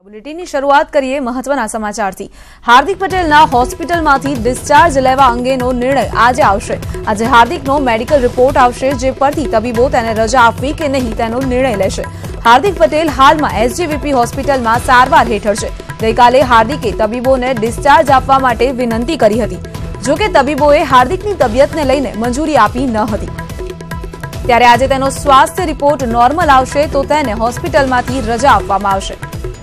બુલેટિનની શરૂઆત કરીએ મહત્વના સમાચારથી। હાર્દિક પટેલના હોસ્પિટલમાંથી ડિસ્ચાર્જ લેવા અંગેનો નિર્ણય આજે આવશે। આજે હાર્દિકનો મેડિકલ રિપોર્ટ આવશે, જે પરથી તબીબો તેને રજા આપવી કે નહીં તેનો નિર્ણય લેશે। હાર્દિક પટેલ હાલમાં એસજીવીપી હોસ્પિટલમાં સારવાર હેઠળ છે। ગઈકાલે હાર્દિકે તબીબોને ડિસ્ચાર્જ આપવા માટે વિનંતી કરી હતી, જો કે તબીબોએ હાર્દિકની તબિયતને લઈને મંજૂરી આપી ન હતી। ત્યારે આજે તેનો સ્વાસ્થ્ય રિપોર્ટ નોર્મલ આવશે તો તેને હોસ્પિટલમાંથી રજા આપવામાં આવશે।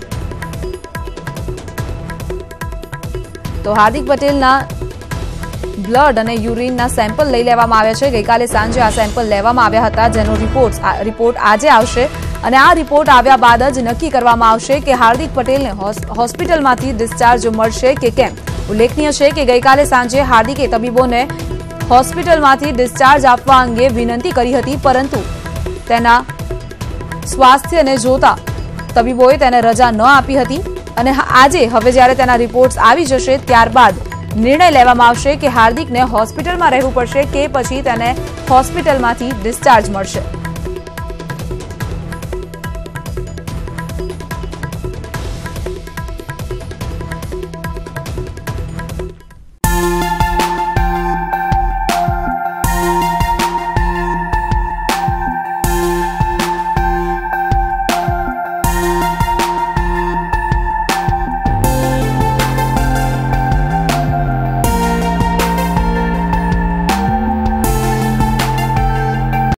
तो हार्दिक पटेलना ब्लड और यूरिनना सेम्पल लई लेवामां आव्या छे। गईकाले सांजे आ सेम्पल लेवामां आव्या हता, जेनो रिपोर्ट आजे आवशे अने आ रिपोर्ट आव्या बाद ज नक्की करवामां आवशे के हार्दिक पटेलने होस्पिટલમાંથી डिस्चार्ज मळशे के केम। उल्लेखनीय छे के गईकाले सांजे हार्दिके तबीबोने होस्पिટલમાંથી डिस्चार्ज आपवा अंगे विनंती करी हती, परंतु तेना स्वास्थ्यने जोता तबीबोए तेने रजा न आपी हती અને આજે હવે જ્યારે તેના રિપોર્ટ્સ આવી જશે ત્યારબાદ નિર્ણય લેવામાં આવશે કે હાર્દિકને હોસ્પિટલમાં રહેવું પડશે કે પછી તેને હોસ્પિટલમાંથી ડિસ્ચાર્જ મળશે।